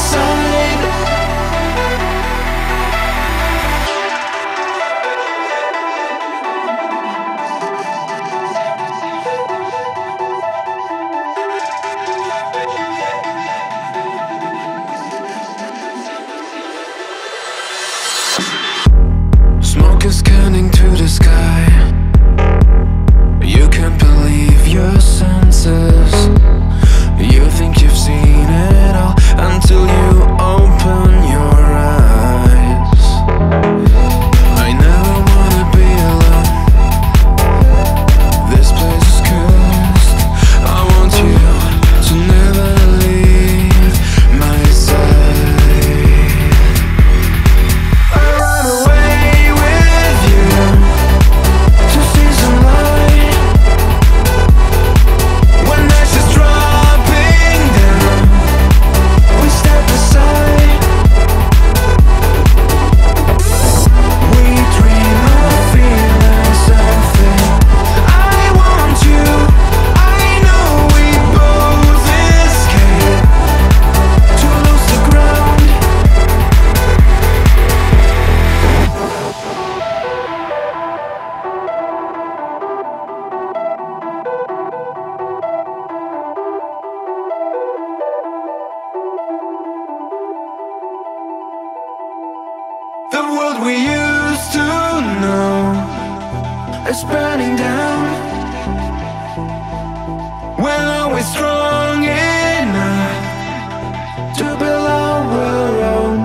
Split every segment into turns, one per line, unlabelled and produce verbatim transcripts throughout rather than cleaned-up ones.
beside. Smoke is scanning to the sky. You can't believe your senses. You think you've seen it all until you open your eyes. I never wanna be alone. This place is cursed. I want you to never leave my side. I run away with you to see some light. When ashes dropping down, we step aside. We dream of feeling something. I want you. I know we both escape to lose the ground. The world we used to know is burning down. We're always strong enough to build our own.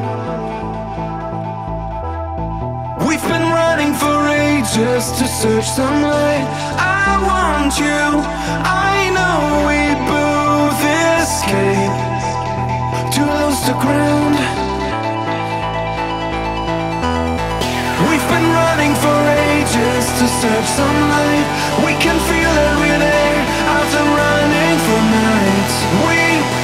We've been running for ages to search some light. I want you. I know we both escape to lose the ground. We've been running for ages to search some light. We can feel it, we're there after running for nights. We